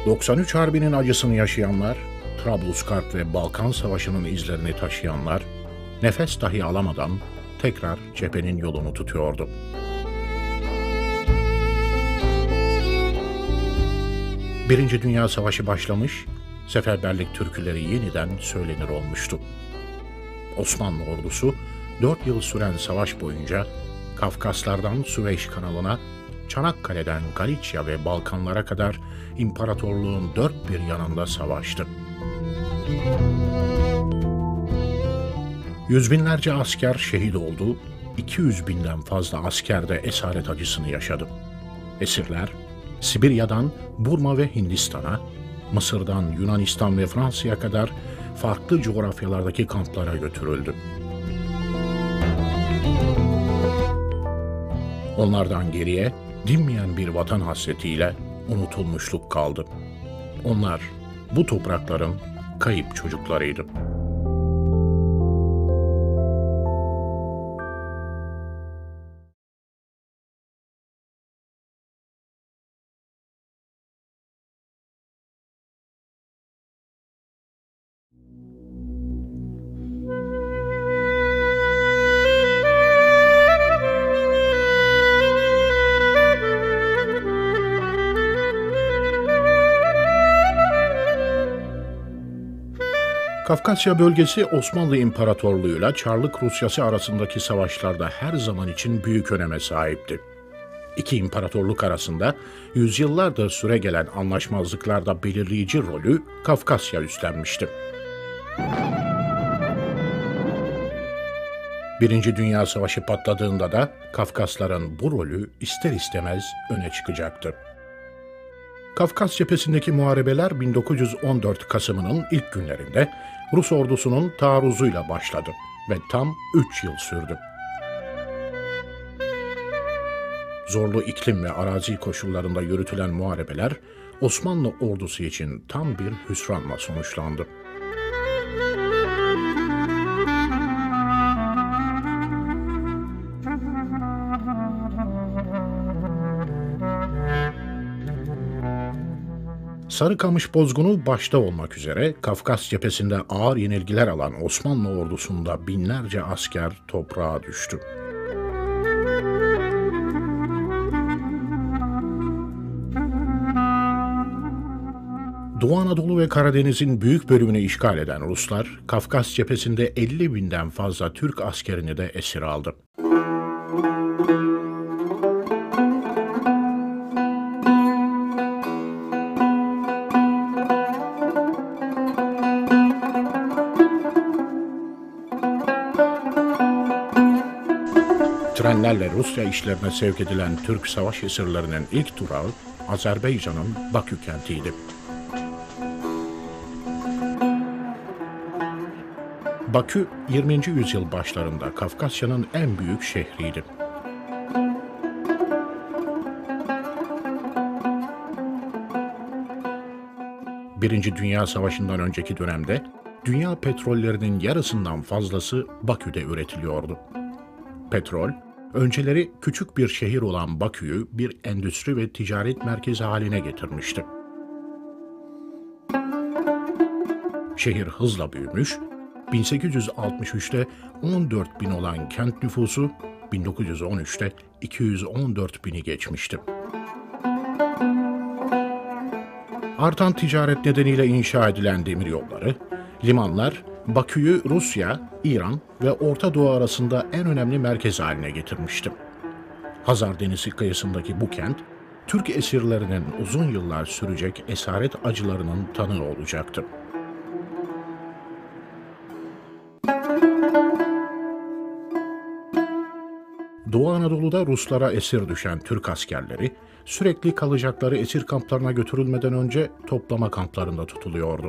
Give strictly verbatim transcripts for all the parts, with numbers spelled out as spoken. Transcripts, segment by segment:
doksan üç Harbi'nin acısını yaşayanlar, Trablusgarp ve Balkan Savaşı'nın izlerini taşıyanlar, nefes dahi alamadan tekrar cephenin yolunu tutuyordu. Birinci Dünya Savaşı başlamış, seferberlik türküleri yeniden söylenir olmuştu. Osmanlı ordusu dört yıl süren savaş boyunca Kafkaslardan Süveyş kanalına, Çanakkale'den Galicia ve Balkanlara kadar imparatorluğun dört bir yanında savaştı. Yüz binlerce asker şehit oldu, iki yüz binden fazla asker de esaret acısını yaşadı. Esirler, Sibirya'dan Burma ve Hindistan'a, Mısır'dan Yunanistan ve Fransa'ya kadar farklı coğrafyalardaki kamplara götürüldü. Onlardan geriye dinmeyen bir vatan hasretiyle unutulmuşluk kaldı. Onlar bu toprakların kayıp çocuklarıydı. Kafkasya bölgesi Osmanlı İmparatorluğu'yla Çarlık Rusyası arasındaki savaşlarda her zaman için büyük öneme sahipti. İki imparatorluk arasında yüzyıllardır süregelen anlaşmazlıklarda belirleyici rolü Kafkasya üstlenmişti. Birinci Dünya Savaşı patladığında da Kafkasların bu rolü ister istemez öne çıkacaktı. Kafkas cephesindeki muharebeler bin dokuz yüz on dört Kasım'ının ilk günlerinde Rus ordusunun taarruzuyla başladı ve tam üç yıl sürdü. Zorlu iklim ve arazi koşullarında yürütülen muharebeler Osmanlı ordusu için tam bir hüsranla sonuçlandı. Sarıkamış bozgunu başta olmak üzere Kafkas cephesinde ağır yenilgiler alan Osmanlı ordusunda binlerce asker toprağa düştü. Doğu Anadolu ve Karadeniz'in büyük bölümünü işgal eden Ruslar, Kafkas cephesinde elli binden fazla Türk askerini de esir aldı. Trenlerle Rusya işlerine sevk edilen Türk savaş esirlerinin ilk durağı Azerbaycan'ın Bakü kentiydi. Bakü, yirminci yüzyıl başlarında Kafkasya'nın en büyük şehriydi. Birinci Dünya Savaşı'ndan önceki dönemde dünya petrollerinin yarısından fazlası Bakü'de üretiliyordu. Petrol, önceleri küçük bir şehir olan Bakü'yü bir endüstri ve ticaret merkezi haline getirmişti. Şehir hızla büyümüş, bin sekiz yüz altmış üçte on dört bin olan kent nüfusu bin dokuz yüz on üçte iki yüz on dört bini geçmişti. Artan ticaret nedeniyle inşa edilen demiryolları, limanlar, Bakü'yü Rusya, İran ve Orta Doğu arasında en önemli merkez haline getirmişti. Hazar Denizi kıyısındaki bu kent, Türk esirlerinin uzun yıllar sürecek esaret acılarının tanığı olacaktı. Doğu Anadolu'da Ruslara esir düşen Türk askerleri, sürekli kalacakları esir kamplarına götürülmeden önce toplama kamplarında tutuluyordu.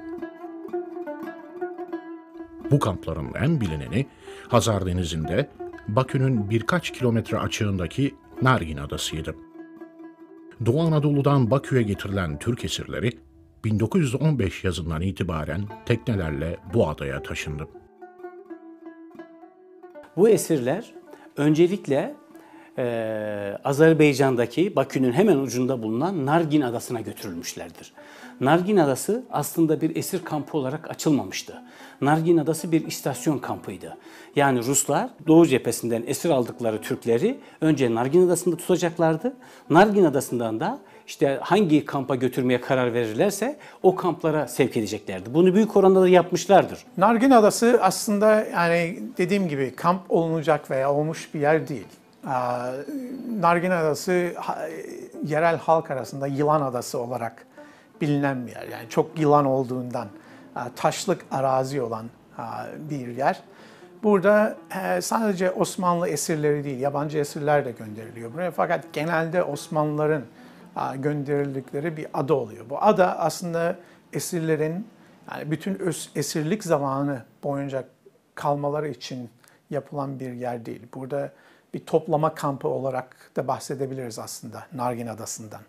Bu kampların en bilineni Hazar Denizi'nde Bakü'nün birkaç kilometre açığındaki Nargin Adası'ydı. Doğu Anadolu'dan Bakü'ye getirilen Türk esirleri bin dokuz yüz on beş yazından itibaren teknelerle bu adaya taşındı. Bu esirler öncelikle e, Azerbaycan'daki Bakü'nün hemen ucunda bulunan Nargin Adası'na götürülmüşlerdir. Nargin Adası aslında bir esir kampı olarak açılmamıştı. Nargin Adası bir istasyon kampıydı. Yani Ruslar Doğu cephesinden esir aldıkları Türkleri önce Nargin Adası'nda tutacaklardı. Nargin Adası'ndan da işte hangi kampa götürmeye karar verirlerse o kamplara sevk edeceklerdi. Bunu büyük oranda da yapmışlardır. Nargin Adası aslında yani dediğim gibi kamp olunacak veya olmuş bir yer değil. Nargin Adası yerel halk arasında Yılan Adası olarak bilinen bir yer. Yani çok yılan olduğundan taşlık arazi olan bir yer. Burada sadece Osmanlı esirleri değil, yabancı esirler de gönderiliyor buraya. Fakat genelde Osmanlıların gönderildikleri bir ada oluyor. Bu ada aslında esirlerin yani bütün esirlik zamanı boyunca kalmaları için yapılan bir yer değil. Burada bir toplama kampı olarak da bahsedebiliriz aslında Nargin Adası'ndan.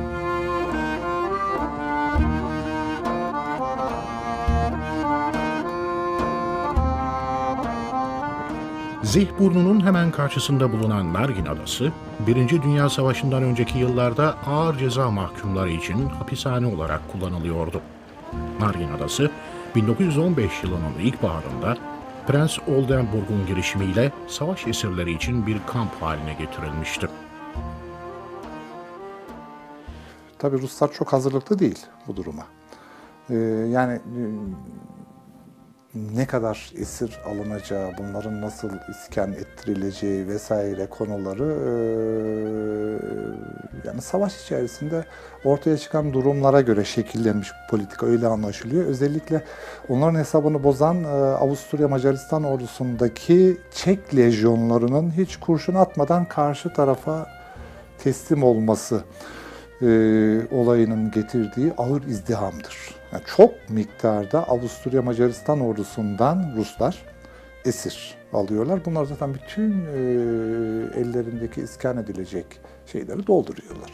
Zeyhburnu'nun hemen karşısında bulunan Nargin Adası, Birinci Dünya Savaşı'ndan önceki yıllarda ağır ceza mahkumları için hapishane olarak kullanılıyordu. Nargin Adası, bin dokuz yüz on beş yılının ilkbaharında Prens Oldenburg'un girişimiyle savaş esirleri için bir kamp haline getirilmişti. Tabii Ruslar çok hazırlıklı değil bu duruma. Ee, yani ne kadar esir alınacağı, bunların nasıl iskan ettirileceği vesaire konuları e, yani savaş içerisinde ortaya çıkan durumlara göre şekillenmiş bir politika, öyle anlaşılıyor. Özellikle onların hesabını bozan e, Avusturya Macaristan ordusundaki Çek lejyonlarının hiç kurşun atmadan karşı tarafa teslim olması e, olayının getirdiği ağır izdihamdır. Yani çok miktarda Avusturya Macaristan ordusundan Ruslar esir alıyorlar. Bunlar zaten bütün e, ellerindeki iskan edilecek şeyleri dolduruyorlar.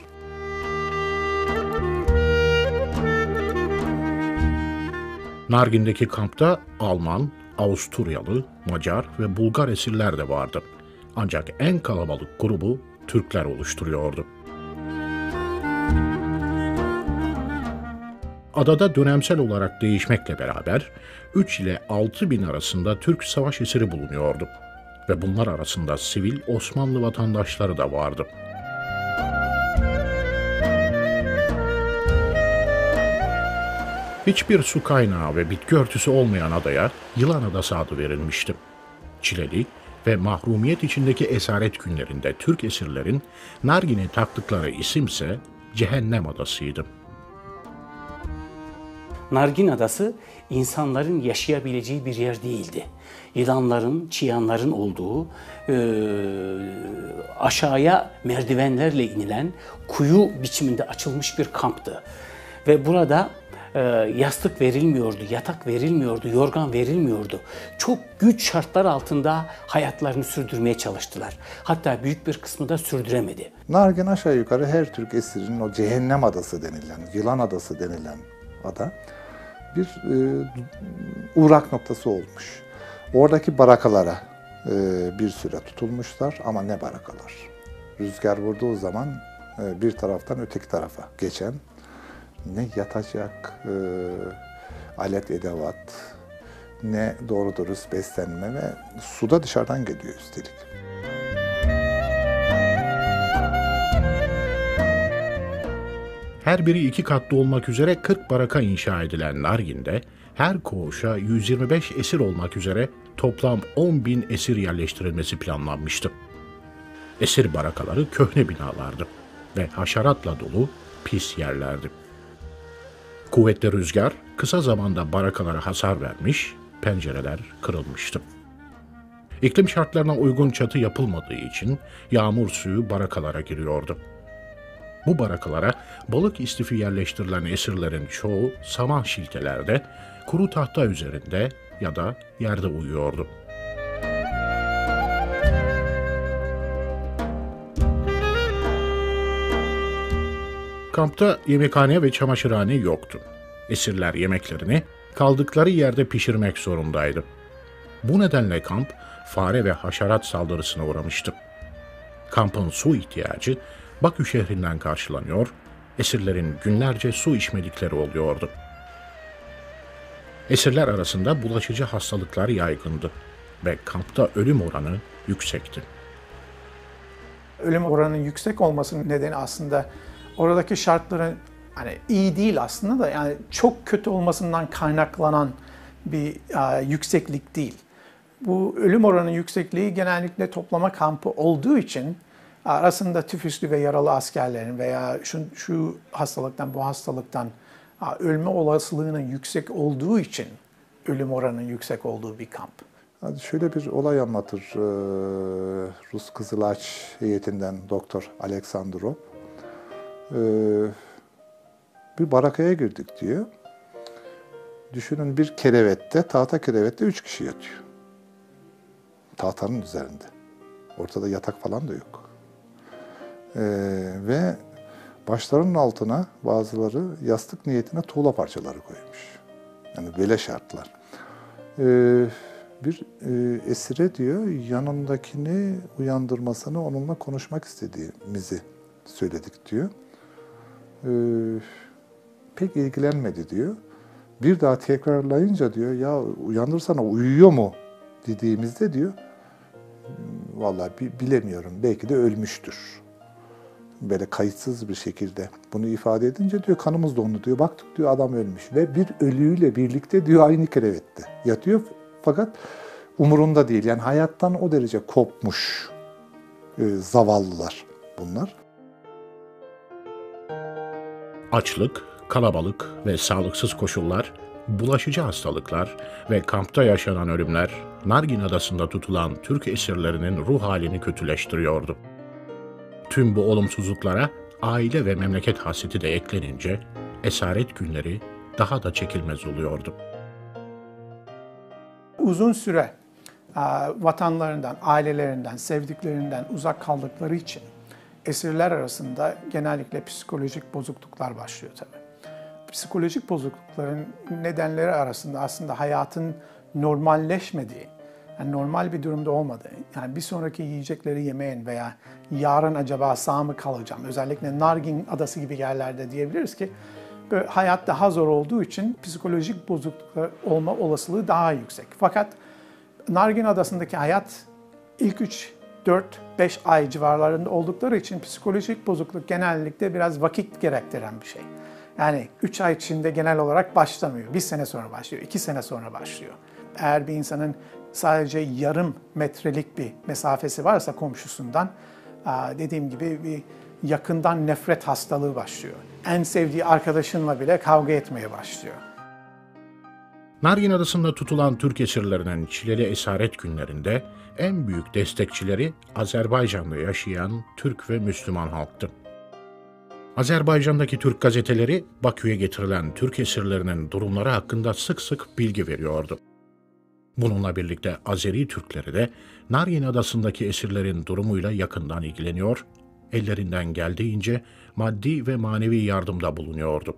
Nargin'deki kampta Alman, Avusturyalı, Macar ve Bulgar esirler de vardı. Ancak en kalabalık grubu Türkler oluşturuyordu. Adada dönemsel olarak değişmekle beraber üç ile altı bin arasında Türk savaş esiri bulunuyordu ve bunlar arasında sivil Osmanlı vatandaşları da vardı. Hiçbir su kaynağı ve bitki örtüsü olmayan adaya Yılan Adası adı verilmişti. Çileli ve mahrumiyet içindeki esaret günlerinde Türk esirlerin Nargin'e taktıkları isimse Cehennem Adası'ydı. Nargin Adası insanların yaşayabileceği bir yer değildi. Yılanların, çıyanların olduğu, e, aşağıya merdivenlerle inilen kuyu biçiminde açılmış bir kamptı. Ve burada e, yastık verilmiyordu, yatak verilmiyordu, yorgan verilmiyordu. Çok güç şartlar altında hayatlarını sürdürmeye çalıştılar. Hatta büyük bir kısmı da sürdüremedi. Nargin aşağı yukarı her Türk esirinin o Cehennem Adası denilen, Yılan Adası denilen ada bir e, uğrak noktası olmuş. Oradaki barakalara e, bir süre tutulmuşlar ama ne barakalar. Rüzgar vurduğu zaman e, bir taraftan öteki tarafa geçen, ne yatacak e, alet edevat, ne doğru dürüst beslenme ve su da dışarıdan geliyor üstelik. Her biri iki katlı olmak üzere kırk baraka inşa edilen Nargin'de her koğuşa yüz yirmi beş esir olmak üzere toplam on bin esir yerleştirilmesi planlanmıştı. Esir barakaları köhne binalardı ve haşeratla dolu pis yerlerdi. Kuvvetli rüzgar kısa zamanda barakalara hasar vermiş, pencereler kırılmıştı. İklim şartlarına uygun çatı yapılmadığı için yağmur suyu barakalara giriyordu. Bu barakalara balık istifi yerleştirilen esirlerin çoğu saman şiltelerde, kuru tahta üzerinde ya da yerde uyuyordu. Kampta yemekhane ve çamaşırhane yoktu. Esirler yemeklerini kaldıkları yerde pişirmek zorundaydı. Bu nedenle kamp fare ve haşerat saldırısına uğramıştı. Kampın su ihtiyacı Bakü şehrinden karşılanıyor, esirlerin günlerce su içmedikleri oluyordu. Esirler arasında bulaşıcı hastalıklar yaygındı ve kampta ölüm oranı yüksekti. Ölüm oranının yüksek olmasının nedeni aslında oradaki şartların hani iyi değil aslında da yani çok kötü olmasından kaynaklanan bir e, yükseklik değil. Bu ölüm oranının yüksekliği genellikle toplama kampı olduğu için arasında tüfüslü ve yaralı askerlerin veya şu, şu hastalıktan bu hastalıktan ölme olasılığının yüksek olduğu için ölüm oranının yüksek olduğu bir kamp. Hadi şöyle bir olay anlatır Rus Kızılaç heyetinden Doktor Aleksandrov. Bir barakaya girdik diyor. Düşünün bir kerevette, tahta kerevette üç kişi yatıyor. Tahtanın üzerinde. Ortada yatak falan da yok. Ee, ve başlarının altına bazıları yastık niyetine tuğla parçaları koymuş. Yani böyle şartlar. Ee, bir e, esire diyor yanındakini uyandırmasını, onunla konuşmak istediğimizi söyledik diyor. Ee, pek ilgilenmedi diyor. Bir daha tekrarlayınca diyor ya uyandırsana uyuyor mu dediğimizde diyor vallahi bilemiyorum belki de ölmüştür. Böyle kayıtsız bir şekilde bunu ifade edince diyor kanımız dondu diyor. Baktık diyor adam ölmüş ve bir ölüyle birlikte diyor aynı kerevette yatıyor fakat umurunda değil. Yani hayattan o derece kopmuş e, zavallılar bunlar. Açlık, kalabalık ve sağlıksız koşullar, bulaşıcı hastalıklar ve kampta yaşanan ölümler Nargin Adası'nda tutulan Türk esirlerinin ruh halini kötüleştiriyordu. Tüm bu olumsuzluklara aile ve memleket hasreti de eklenince esaret günleri daha da çekilmez oluyordu. Uzun süre vatanlarından, ailelerinden, sevdiklerinden uzak kaldıkları için esirler arasında genellikle psikolojik bozukluklar başlıyor tabii. Psikolojik bozuklukların nedenleri arasında aslında hayatın normalleşmediği, yani normal bir durumda olmadığı, yani bir sonraki yiyecekleri yemeyin veya yarın acaba sağ mı kalacağım, özellikle Nargin Adası gibi yerlerde diyebiliriz ki böyle hayat daha zor olduğu için psikolojik bozukluklar olma olasılığı daha yüksek. Fakat Nargin Adası'ndaki hayat ilk üç, dört, beş ay civarlarında oldukları için psikolojik bozukluk genellikle biraz vakit gerektiren bir şey. Yani üç ay içinde genel olarak başlamıyor. Bir sene sonra başlıyor, iki sene sonra başlıyor. Eğer bir insanın sadece yarım metrelik bir mesafesi varsa komşusundan, dediğim gibi bir yakından nefret hastalığı başlıyor. En sevdiği arkadaşınla bile kavga etmeye başlıyor. Nargin Adası'nda tutulan Türk esirlerinin çileli esaret günlerinde en büyük destekçileri Azerbaycan'da yaşayan Türk ve Müslüman halktı. Azerbaycan'daki Türk gazeteleri Bakü'ye getirilen Türk esirlerinin durumları hakkında sık sık bilgi veriyordu. Bununla birlikte Azeri Türkleri de Nargin Adası'ndaki esirlerin durumuyla yakından ilgileniyor, ellerinden geldiğince maddi ve manevi yardımda bulunuyordu.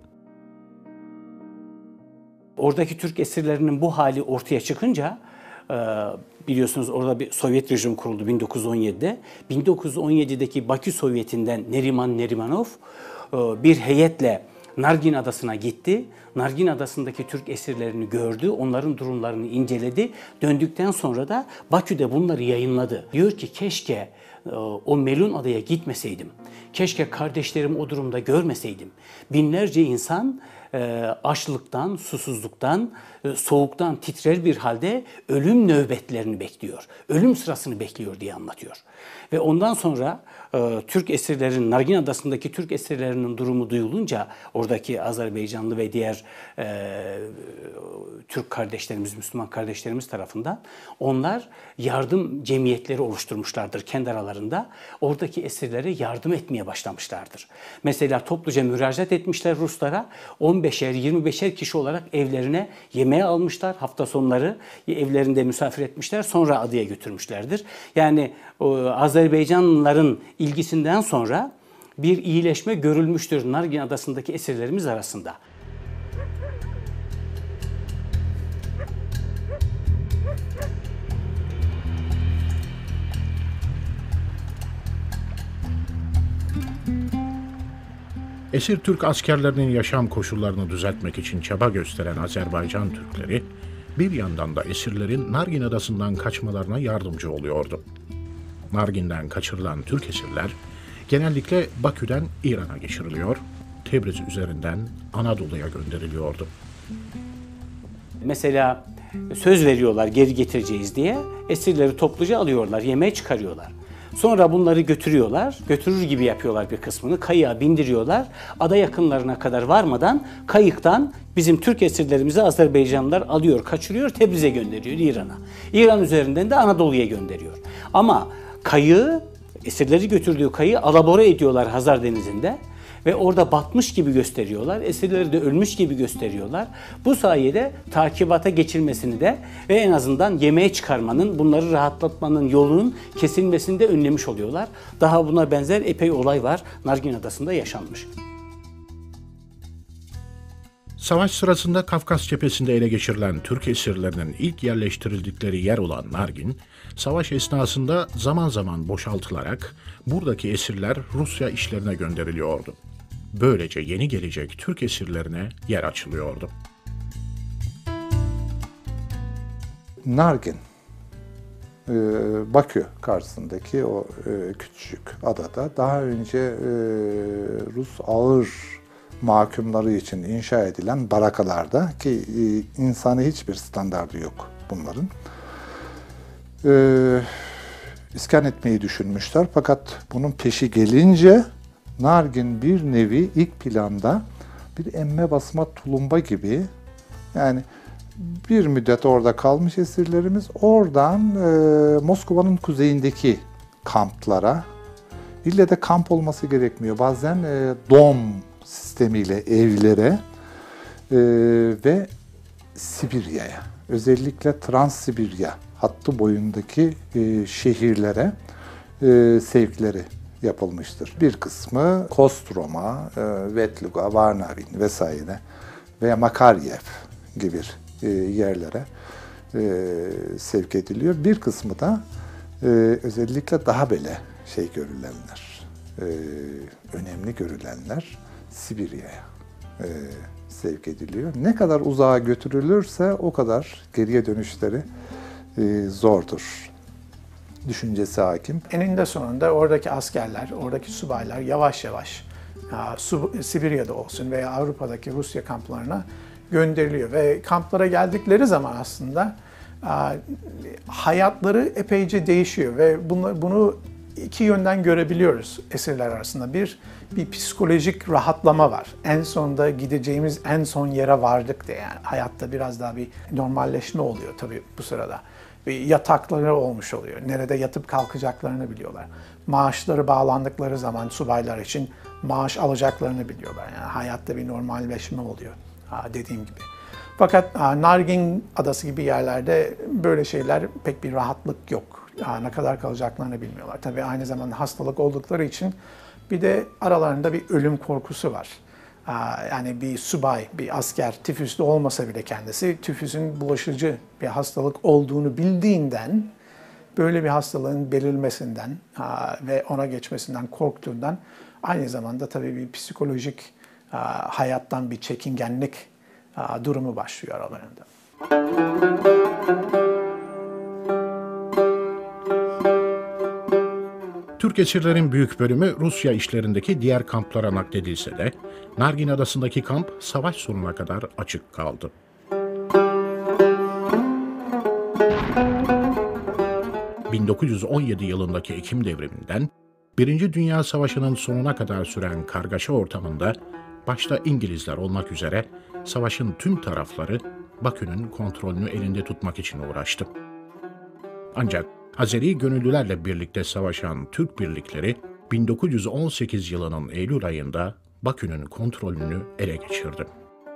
Oradaki Türk esirlerinin bu hali ortaya çıkınca, biliyorsunuz orada bir Sovyet rejimi kuruldu bin dokuz yüz on yedide. bin dokuz yüz on yedideki Bakü Sovyeti'nden Neriman Nerimanov bir heyetle Nargin Adası'na gitti. Nargin Adası'ndaki Türk esirlerini gördü, onların durumlarını inceledi. Döndükten sonra da Bakü'de bunları yayınladı. Diyor ki keşke o melun adaya gitmeseydim. Keşke kardeşlerimi o durumda görmeseydim. Binlerce insan açlıktan, susuzluktan, soğuktan titrer bir halde ölüm nöbetlerini bekliyor. Ölüm sırasını bekliyor diye anlatıyor. Ve ondan sonra Türk esirlerin, Nargin Adası'ndaki Türk esirlerinin durumu duyulunca oradaki Azerbaycanlı ve diğer e, Türk kardeşlerimiz, Müslüman kardeşlerimiz tarafından onlar yardım cemiyetleri oluşturmuşlardır kendi aralarında. Oradaki esirlere yardım etmeye başlamışlardır. Mesela topluca müracaat etmişler Ruslara. on beşer yirmi beşer kişi olarak evlerine yemeğe almışlar. Hafta sonları evlerinde misafir etmişler. Sonra adaya götürmüşlerdir. Yani o, Azerbaycanlıların ilgisinden sonra bir iyileşme görülmüştür Nargin Adası'ndaki esirlerimiz arasında. Esir Türk askerlerinin yaşam koşullarını düzeltmek için çaba gösteren Azerbaycan Türkleri, bir yandan da esirlerin Nargin Adası'ndan kaçmalarına yardımcı oluyordu. Nargin'den kaçırılan Türk esirler genellikle Bakü'den İran'a geçiriliyor, Tebriz üzerinden Anadolu'ya gönderiliyordu. Mesela söz veriyorlar geri getireceğiz diye, esirleri topluca alıyorlar, yemeğe çıkarıyorlar. Sonra bunları götürüyorlar, götürür gibi yapıyorlar bir kısmını, kayığa bindiriyorlar. Ada yakınlarına kadar varmadan kayıktan bizim Türk esirlerimizi Azerbaycanlılar alıyor, kaçırıyor, Tebriz'e gönderiyor, İran'a. İran üzerinden de Anadolu'ya gönderiyor. Ama kayığı, esirleri götürdüğü kayığı alabora ediyorlar Hazar Denizi'nde. Ve orada batmış gibi gösteriyorlar, esirleri de ölmüş gibi gösteriyorlar. Bu sayede takibata geçilmesini de ve en azından yemeğe çıkarmanın, bunları rahatlatmanın yolunun kesilmesini de önlemiş oluyorlar. Daha buna benzer epey olay var, Nargin Adası'nda yaşanmış. Savaş sırasında Kafkas cephesinde ele geçirilen Türk esirlerinin ilk yerleştirildikleri yer olan Nargin, savaş esnasında zaman zaman boşaltılarak buradaki esirler Rusya işlerine gönderiliyordu. Böylece yeni gelecek Türk esirlerine yer açılıyordu. Nargin, Bakü karşısındaki o küçük adada daha önce Rus ağır mahkumları için inşa edilen barakalarda, ki insani hiçbir standardı yok bunların, Ee, iskan etmeyi düşünmüşler. Fakat bunun peşi gelince Nargin bir nevi ilk planda bir emme basma tulumba gibi, yani bir müddet orada kalmış esirlerimiz oradan e, Moskova'nın kuzeyindeki kamplara, ille de kamp olması gerekmiyor. Bazen e, dom sistemiyle evlere e, ve Sibirya'ya, özellikle Transsibirya hattı boyundaki e, şehirlere e, sevkleri yapılmıştır. Bir kısmı Kostroma, e, Vetluga, Varnavin vesaire veya Makaryev gibi e, yerlere e, sevk ediliyor. Bir kısmı da e, özellikle daha böyle şey görülenler, e, önemli görülenler Sibirya'ya e, sevk ediliyor. Ne kadar uzağa götürülürse o kadar geriye dönüşleri e, zordur düşüncesi hakim. Eninde sonunda oradaki askerler, oradaki subaylar yavaş yavaş ya, Su, Sibirya'da olsun veya Avrupa'daki Rusya kamplarına gönderiliyor ve kamplara geldikleri zaman aslında a, hayatları epeyce değişiyor ve bunu, bunu iki yönden görebiliyoruz esirler arasında. Bir, bir psikolojik rahatlama var. En sonunda gideceğimiz en son yere vardık diye, yani hayatta biraz daha bir normalleşme oluyor tabii bu sırada. Bir yatakları olmuş oluyor. Nerede yatıp kalkacaklarını biliyorlar. Maaşları bağlandıkları zaman subaylar için maaş alacaklarını biliyorlar. Yani hayatta bir normalleşme oluyor dediğim gibi. Fakat Nargin Adası gibi yerlerde böyle şeyler, pek bir rahatlık yok. Ne kadar kalacaklarını bilmiyorlar. Tabii aynı zamanda hastalık oldukları için bir de aralarında bir ölüm korkusu var. Yani bir subay, bir asker tifüslü olmasa bile kendisi tifüsün bulaşıcı bir hastalık olduğunu bildiğinden, böyle bir hastalığın belirmesinden ve ona geçmesinden korktuğundan aynı zamanda tabii bir psikolojik hayattan bir çekingenlik durumu başlıyor aralarında. Türk esirlerin büyük bölümü Rusya işlerindeki diğer kamplara nakledilse de Nargin Adası'ndaki kamp savaş sonuna kadar açık kaldı. bin dokuz yüz on yedi yılındaki Ekim devriminden Birinci Dünya Savaşı'nın sonuna kadar süren kargaşa ortamında başta İngilizler olmak üzere savaşın tüm tarafları Bakü'nün kontrolünü elinde tutmak için uğraştı. Ancak Azeri gönüllülerle birlikte savaşan Türk birlikleri bin dokuz yüz on sekiz yılının Eylül ayında Bakü'nün kontrolünü ele geçirdi.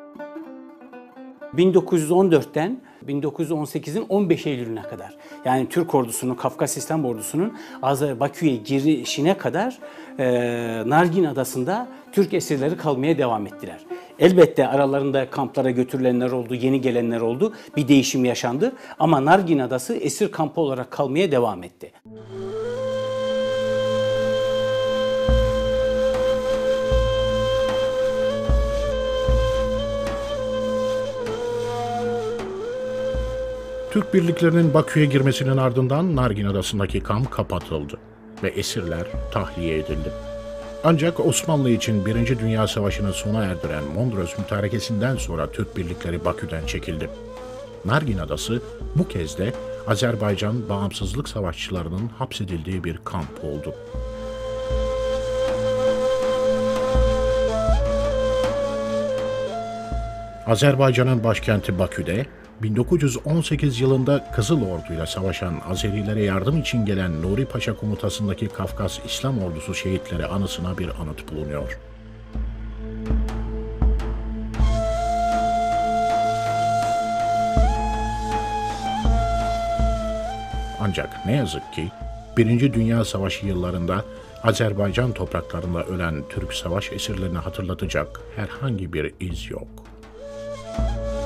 bin dokuz yüz on dörtten bin dokuz yüz on sekizin on beş Eylül'üne kadar, yani Türk ordusunun, Kafkas İslam ordusunun Bakü'ye girişine kadar e, Nargin Adası'nda Türk esirleri kalmaya devam ettiler. Elbette aralarında kamplara götürülenler oldu, yeni gelenler oldu, bir değişim yaşandı ama Nargin Adası esir kampı olarak kalmaya devam etti. Türk birliklerinin Bakü'ye girmesinin ardından Nargin Adası'ndaki kamp kapatıldı ve esirler tahliye edildi. Ancak Osmanlı için Birinci Dünya Savaşı'nı sona erdiren Mondros Mütarekesi'nden sonra Türk birlikleri Bakü'den çekildi. Nargin Adası bu kez de Azerbaycan bağımsızlık savaşçılarının hapsedildiği bir kamp oldu. Azerbaycan'ın başkenti Bakü'de bin dokuz yüz on sekiz yılında Kızıl Ordu'yla savaşan Azerilere yardım için gelen Nuri Paşa komutasındaki Kafkas İslam Ordusu şehitleri anısına bir anıt bulunuyor. Ancak ne yazık ki Birinci Dünya Savaşı yıllarında Azerbaycan topraklarında ölen Türk savaş esirlerini hatırlatacak herhangi bir iz yok.